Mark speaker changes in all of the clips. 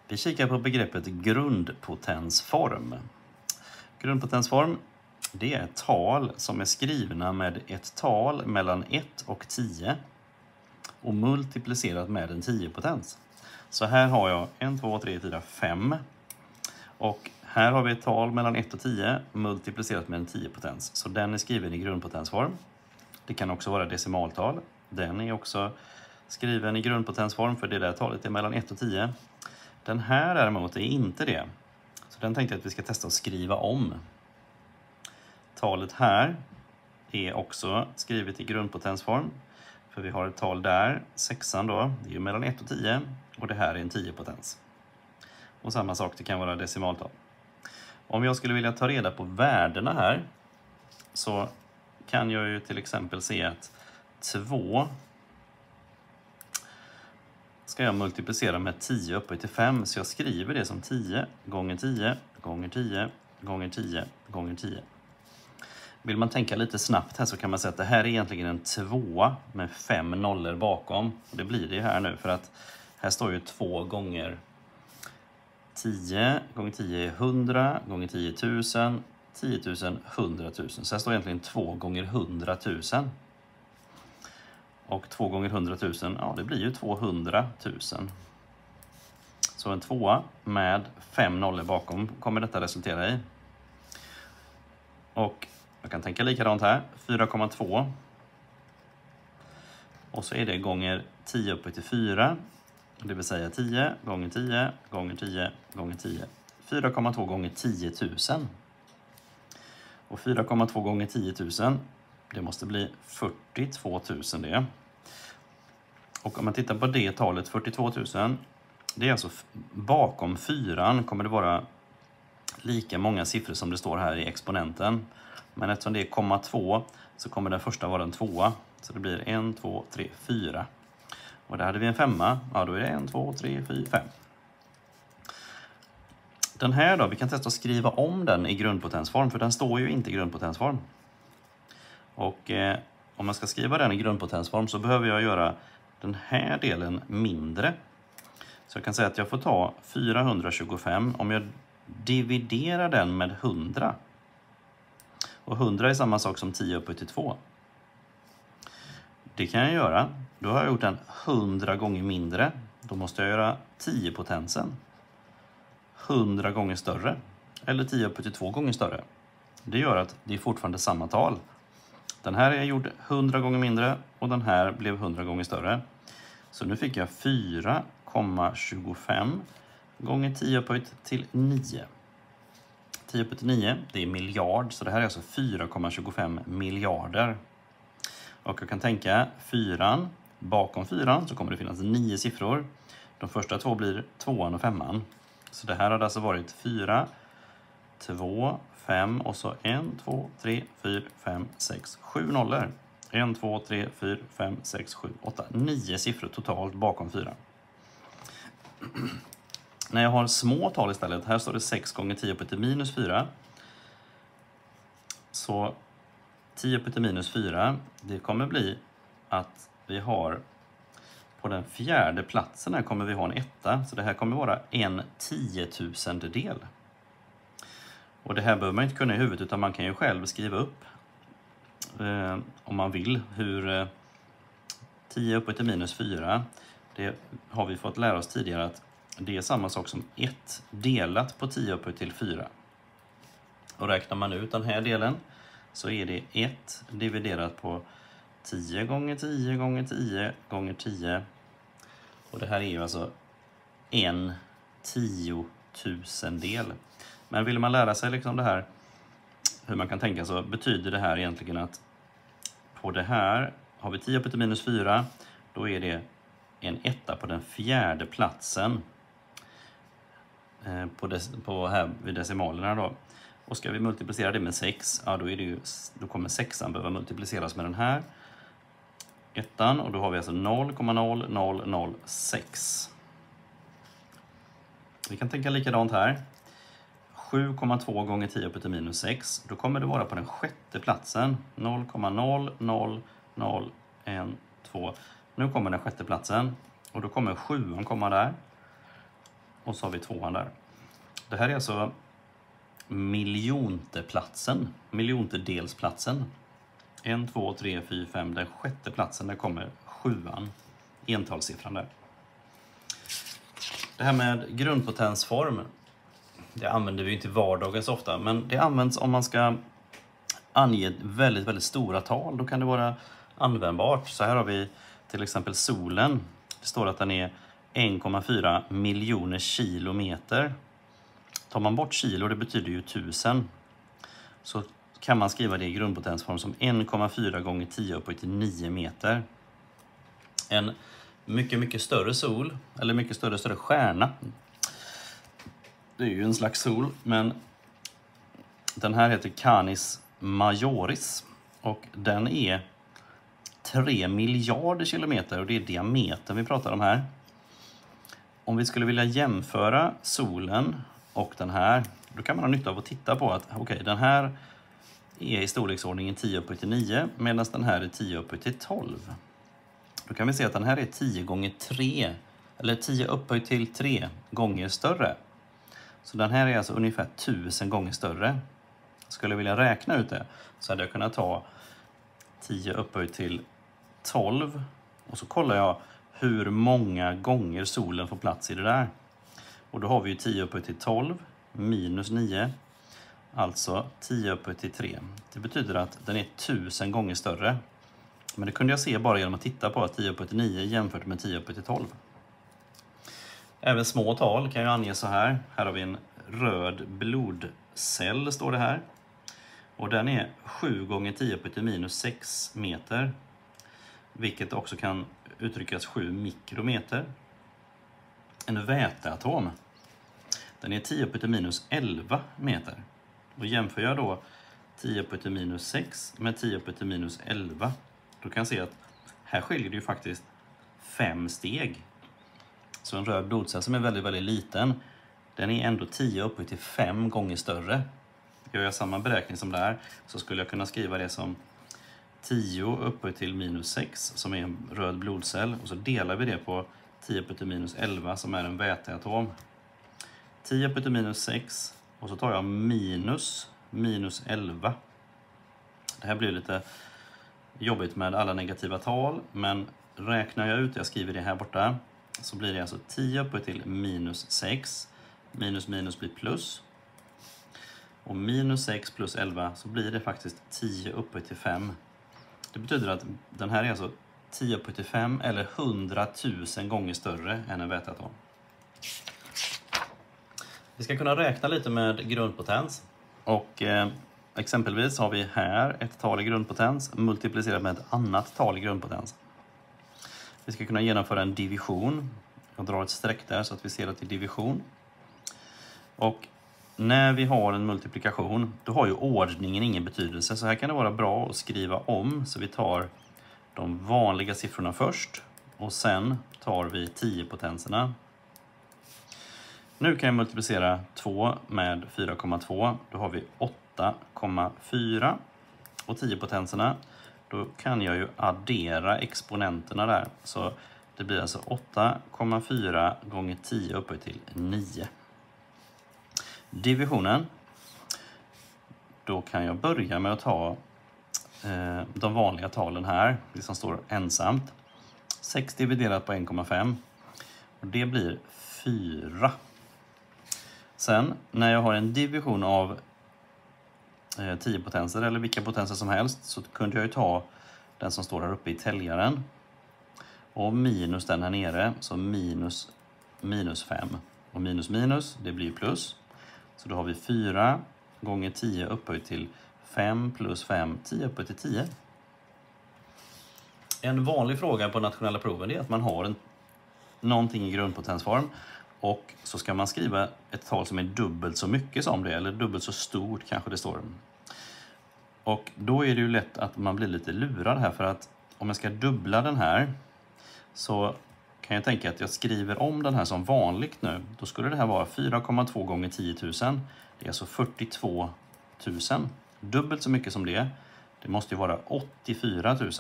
Speaker 1: Vi kikar på begreppet grundpotensform. Grundpotensform, det är tal som är skrivna med ett tal mellan 1 och 10 och multiplicerat med en 10-potens. Så här har jag 1, 2, 3, 4, 5. Och här har vi ett tal mellan 1 och 10 multiplicerat med en 10-potens. Så den är skriven i grundpotensform. Det kan också vara decimaltal. Den är också skriven i grundpotensform för det där talet är mellan 1 och 10. Den här däremot är inte det. Så den tänkte jag att vi ska testa att skriva om. Talet här är också skrivet i grundpotensform. För vi har ett tal där, 6an då, det är ju mellan 1 och 10. Och det här är en 10-potens. Och samma sak, det kan vara decimaltal. Om jag skulle vilja ta reda på värdena här så kan jag ju till exempel se att 2 ska jag multiplicera med 10 upphöjt till 5. Så jag skriver det som 10 gånger 10 gånger 10 gånger 10 gånger 10. Vill man tänka lite snabbt här så kan man säga att det här är egentligen en 2 med 5 nollor bakom. Det blir det här nu för att här står ju 2 gånger 10 gånger 10 är 100 gånger 10 är 1000, 10 000, 100 000. Så här står egentligen 2 gånger 100 000. Och 2 gånger 100 000, ja det blir ju 200 000. Så en 2 med 5 nollor bakom kommer detta resultera i. Och jag kan tänka likadant här, 4,2. Och så är det gånger 10 upphöjt till 4. Det vill säga 10 gånger 10 gånger 10 gånger 10. 4,2 gånger 10 000. Och 4,2 gånger 10 000, det måste bli 42 000 det. Och om man tittar på det talet, 42 000, det är alltså bakom 4 kommer det vara lika många siffror som det står här i exponenten. Men eftersom det är 0,2 så kommer den första vara en 2. Så det blir 1, 2, 3, 4. Och där hade vi en 5. Ja, då är det 1, 2, 3, 4, 5. Den här då, vi kan testa att skriva om den i grundpotensform. För den står ju inte i grundpotensform. Och om man ska skriva den i grundpotensform så behöver jag göra den här delen mindre. Så jag kan säga att jag får ta 425 om jag dividerar den med 100. Och 100 är samma sak som 10 upphöjt till 2. Det kan jag göra. Då har jag gjort den 100 gånger mindre. Då måste jag göra 10-potensen 100 gånger större. Eller 10 upphöjt till 2 gånger större. Det gör att det är fortfarande samma tal. Den här är gjord 100 gånger mindre och den här blev 100 gånger större. Så nu fick jag 4,25 gånger 10 upphöjt till 9. 10 upphöjt till 9, det är miljard. Så det här är alltså 4,25 miljarder. Och jag kan tänka 4, bakom 4 så kommer det finnas 9 siffror. De första två blir 2 och 5. Så det här hade alltså varit 4, 2, 5 och så 1, 2, 3, 4, 5, 6, 7 nollor. 1, 2, 3, 4, 5, 6, 7, 8, 9 siffror totalt bakom 4. När jag har små tal istället, här står det 6 gånger 10 upphöjt till minus 4. Så 10 upphöjt till minus 4, det kommer bli att vi har på den fjärde platsen här kommer vi ha en 1. Så det här kommer vara en 10-tusendel. Och det här behöver man inte kunna i huvudet utan man kan ju själv skriva upp om man vill hur 10 upphöjt till minus 4. Det har vi fått lära oss tidigare att det är samma sak som 1 delat på 10 upphöjt till 4. Och räknar man ut den här delen så är det 1 dividerat på 10 gånger 10 gånger 10 gånger 10. Och det här är ju alltså en 10-tusendel. Men vill man lära sig liksom det här, hur man kan tänka, så betyder det här egentligen att på det här har vi 10 upphöjt till minus 4. Då är det en 1 på den fjärde platsen på här vid decimalerna då. Och ska vi multiplicera det med 6, ja då kommer 6an behöva multipliceras med den här 1. Och då har vi alltså 0,0006. Vi kan tänka likadant här. 7,2 gånger 10 upphöjt till minus 6. Då kommer det vara på den sjätte platsen. 0,00012. Nu kommer den sjätte platsen. Och då kommer 7 komma där. och så har vi 2 där. Det här är alltså miljontedelsplatsen. 1, 2, 3, 4, 5. Den 6:e platsen, där kommer 7:an. Entalssiffran där. Det här med grundpotensform, det använder vi inte i vardagen så ofta. Men det används om man ska ange väldigt, väldigt stora tal. Då kan det vara användbart. Så här har vi till exempel solen. Det står att den är 1,4 miljoner kilometer. Tar man bort kilo, det betyder ju 1000. Så kan man skriva det i grundpotensform som 1,4 gånger 10 upphöjt till 9 meter. En mycket, mycket större sol, eller mycket större stjärna. Det är ju en slags sol, men den här heter Canis Majoris. Och den är 3 miljarder kilometer och det är diametern vi pratar om här. Om vi skulle vilja jämföra solen och den här, då kan man ha nytta av att titta på att den här är i storleksordningen 10 upphöjt till 9 medan den här är 10 upphöjt till 12. Då kan vi se att den här är 10 gånger 3, eller 10 upphöjt till 3 gånger större. Så den här är alltså ungefär 1000 gånger större. Skulle jag vilja räkna ut det så hade jag kunnat ta 10 upphöjt till 12 och så kollar jag hur många gånger solen får plats i det där. Och då har vi ju 10 upphöjt till 12 minus 9, alltså 10 upphöjt till 3. Det betyder att den är 1000 gånger större. Men det kunde jag se bara genom att titta på att 10 upphöjt till 9 jämfört med 10 upphöjt till 12. Även små tal kan jag ange så här. Här har vi en röd blodcell, står det här. Och den är 7 gånger 10 upphöjt till minus 6 meter. Vilket också kan uttryckas 7 mikrometer. En väteatom, den är 10 upphöjt till minus 11 meter. Och jämför jag då 10 upphöjt till minus 6 med 10 upphöjt till minus 11. Då kan jag se att här skiljer det ju faktiskt 5 steg. Så en röd blodcell som är väldigt, väldigt liten, den är ändå 10 upphöjt till 5 gånger större. Gör jag samma beräkning som där så skulle jag kunna skriva det som 10 upphöjt till minus 6 som är en röd blodcell. Och så delar vi det på 10 upphöjt till minus 11 som är en väteatom. 10 upphöjt till minus 6 och så tar jag minus 11. Det här blir lite jobbigt med alla negativa tal, men räknar jag ut, jag skriver det här borta, så blir det alltså 10 upphöjt till minus 6. Minus blir plus. Och minus 6 plus 11 så blir det faktiskt 10 upphöjt till 5. Det betyder att den här är alltså 10 upphöjt till 5 eller 100 000 gånger större än en väteatom. Vi ska kunna räkna lite med grundpotens. Och exempelvis har vi här ett tal i grundpotens multiplicerat med ett annat tal i grundpotens. Vi ska kunna genomföra en division. Jag drar ett streck där så att vi ser att det är division. Och när vi har en multiplikation, då har ju ordningen ingen betydelse. Så här kan det vara bra att skriva om. Så vi tar de vanliga siffrorna först. Och sen tar vi 10-potenserna. Nu kan jag multiplicera 2 med 4,2. Då har vi 8,4. Och 10-potenserna, då kan jag ju addera exponenterna där. Så det blir alltså 8,4 gånger 10 upphöjt till 9. Divisionen, då kan jag börja med att ta de vanliga talen här, det som står ensamt. 6 dividerat på 1,5 och det blir 4. Sen när jag har en division av 10 potenser eller vilka potenser som helst så kunde jag ju ta den som står här uppe i täljaren och minus den här nere, så minus 5. Och minus, det blir plus. Så då har vi 4 gånger 10 upphöjt till 5 plus 5, 10 upphöjt till 10. En vanlig fråga på nationella proven är att man har någonting i grundpotensform och så ska man skriva ett tal som är dubbelt så mycket som det, eller dubbelt så stort kanske det står. Och då är det ju lätt att man blir lite lurad här, för att om jag ska dubbla den här så kan jag tänka att jag skriver om den här som vanligt nu. Då skulle det här vara 4,2 gånger 10 000. Det är alltså 42 000. Dubbelt så mycket som det. Det måste ju vara 84 000.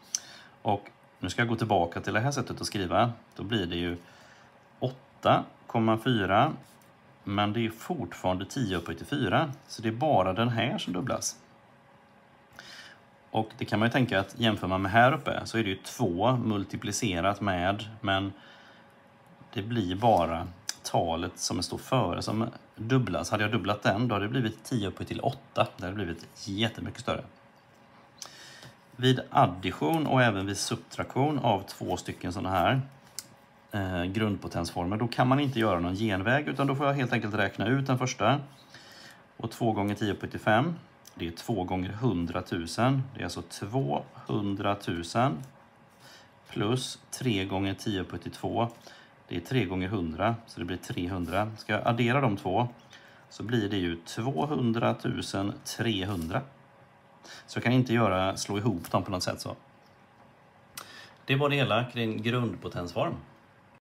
Speaker 1: Och nu ska jag gå tillbaka till det här sättet att skriva. Då blir det ju 2,4. Men det är fortfarande 10 upphöjt till 4. Så det är bara den här som dubblas. Och det kan man ju tänka att jämför man med här uppe så är det ju 2 multiplicerat med, men det blir bara talet som står före som dubblas. Hade jag dubblat den då hade det blivit 10 upphöjt till 8. Det hade blivit jättemycket större. Vid addition och även vid subtraktion av 2 stycken sådana här grundpotensformer, då kan man inte göra någon genväg, utan då får jag helt enkelt räkna ut den första. Och 2 gånger 10 upphöjt till 5, det är 2 gånger 100 000. Det är alltså 200 000 plus 3 gånger 10 upphöjt till 2. Det är 3 gånger 100, så det blir 300. Ska jag addera de två så blir det ju 200 300. Så jag kan inte slå ihop dem på något sätt så. Det var det hela kring grundpotensform.